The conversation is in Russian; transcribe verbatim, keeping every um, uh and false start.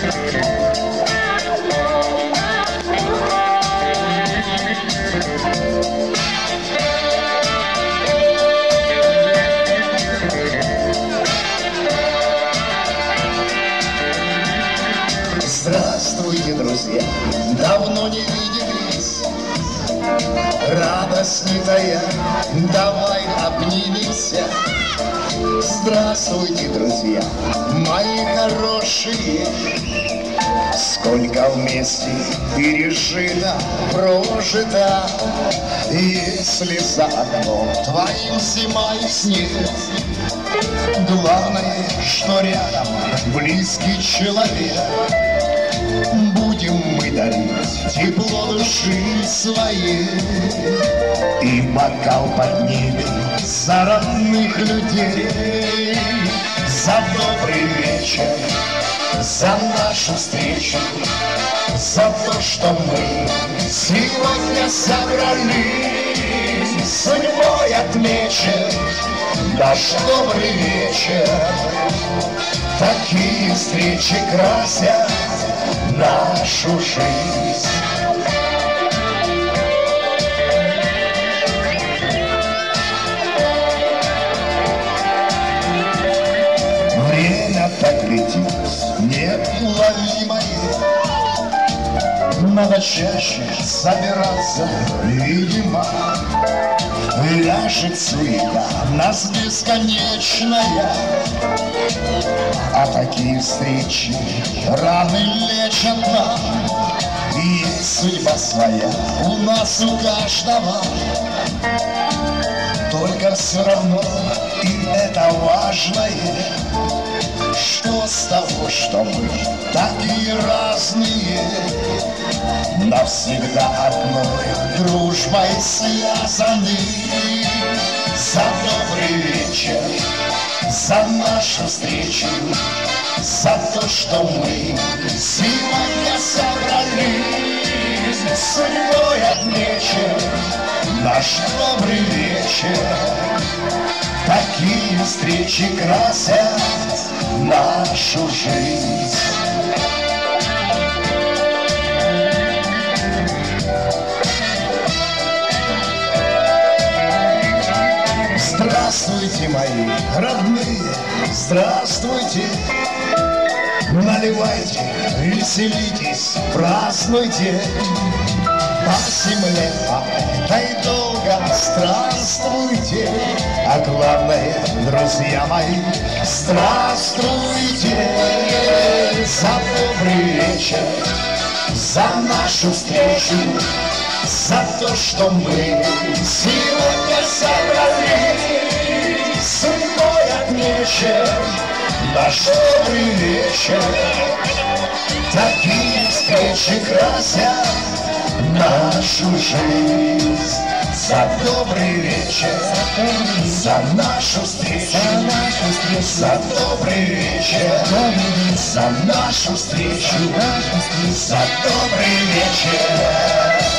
Здравствуйте, друзья, давно не виделись. Радость не тая, давай обнимемся. Здравствуйте, друзья, мои хорошие. Сколько вместе пережито, прожито. Если за окном твоим зима и снег, главное, что рядом близкий человек. Будем мы дарить тепло души своей и бокал поднимем за родных людей. За добрый вечер, за нашу встречу, за то, что мы сегодня собрались. Судьбой отмечен наш добрый вечер. Такие встречи красят нашу жизнь. Время так летит, неуловимое. Надо чаще собираться, видимо. Ляжет суета, нас бесконечная. А такие встречи раны лечат нам. Есть судьба своя у нас у каждого. Только все равно, и это важное, что с того, что мы такие разные, навсегда одной дружбой связаны. За добрый вечер, за нашу встречу, за то, что мы сегодня собрались. Судьбой отмечен наш добрый вечер. Такие встречи красят нашу жизнь. Здравствуйте, мои родные, здравствуйте. Наливайте, веселитесь, празднуйте. По земле, по этой долго странствуйте. А главное, друзья мои, здравствуйте. За добрый вечер, за нашу встречу, за то, что мы сегодня собрались. Судьбой отмечен наш добрый вечер. Такие встречи красят нашу жизнь. За добрый вечер, за нашу встречу, за добрый вечер, за нашу встречу, за добрый вечер.